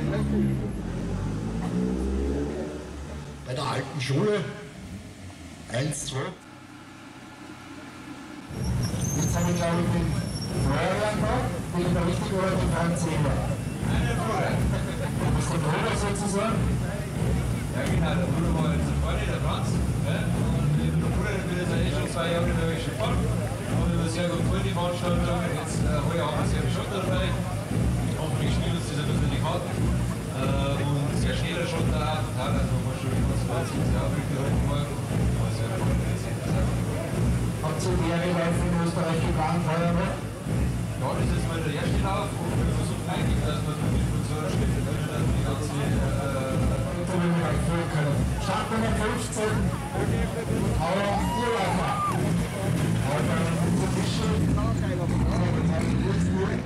Bei der alten Schule 1, 2. Jetzt habe ich, glaube ich, den Florian da, den der richtig oder den Französer? Was ist der Bruder sozusagen? Ja genau, der Bruder war jetzt vorne, der Franz. Ja? Und der Bruder, der will jetzt schon 2 Jahre in der Welt schon fahren. Und wir sehr gut gefallen, die Veranstaltung. Jetzt heuer haben wir sehr viel Schotter dabei. Hoffentlich spielt uns das ein bisschen die Karten. Und sehr schneller Schotter auch. Total, also man schon immer 20 Jahre gehalten morgen. Aber sehr gut, das ist interessant. Habt ihr mehrere Läufe in Österreich geplant heuer noch? Ja, das ist mal der erste Lauf und wir versuchen eigentlich, dass wir mit unserer Städte Deutschland die ganze Startnummer 15, Auer Urlaufer. Heute unser Geschirr.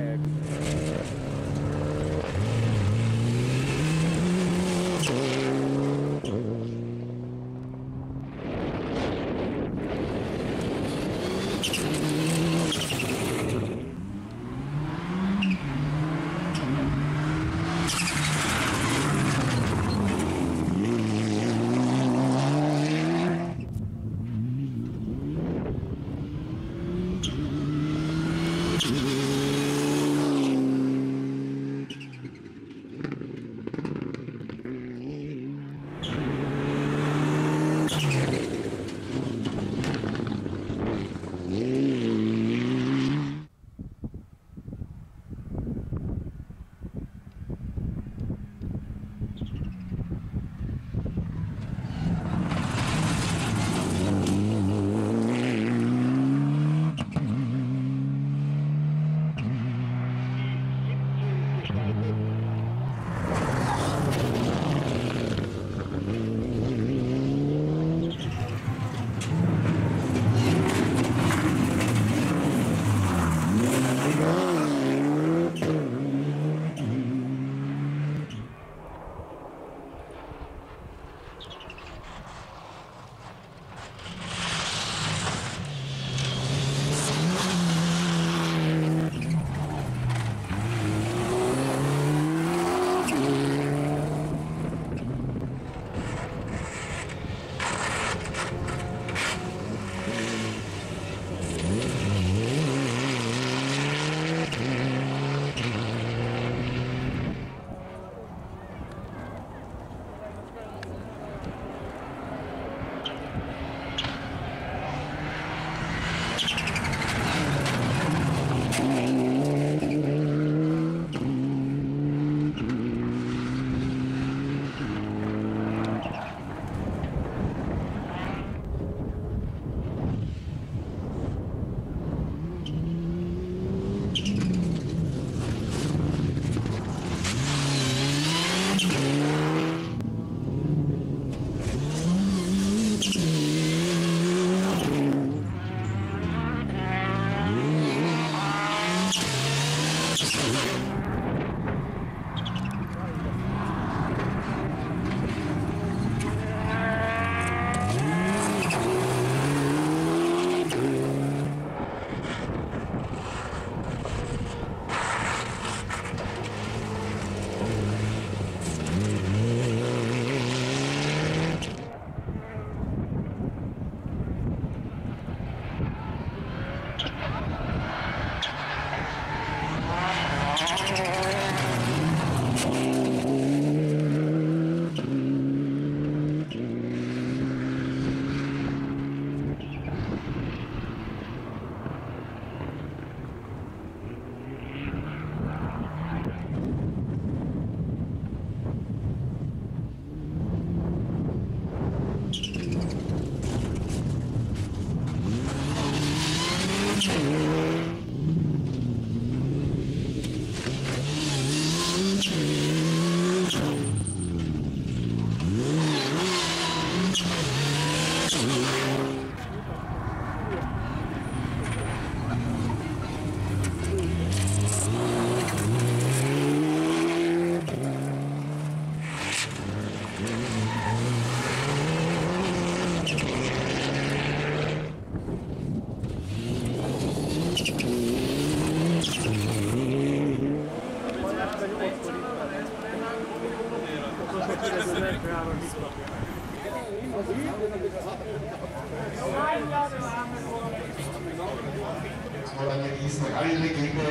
Mal eine Riesen-Rallye-Legende,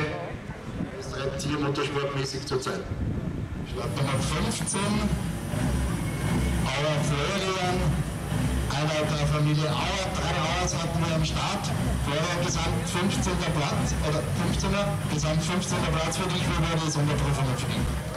das treibt hier motorsportmäßig zurzeit. Startnummer 15, Auer Florian, einer der Familie Auer, 3 Auers hatten wir am Start. Florian gesamt 15. Platz, oder 15er, gesamt 15. Platz für dich, wo wir das unter Prüfung fliegen.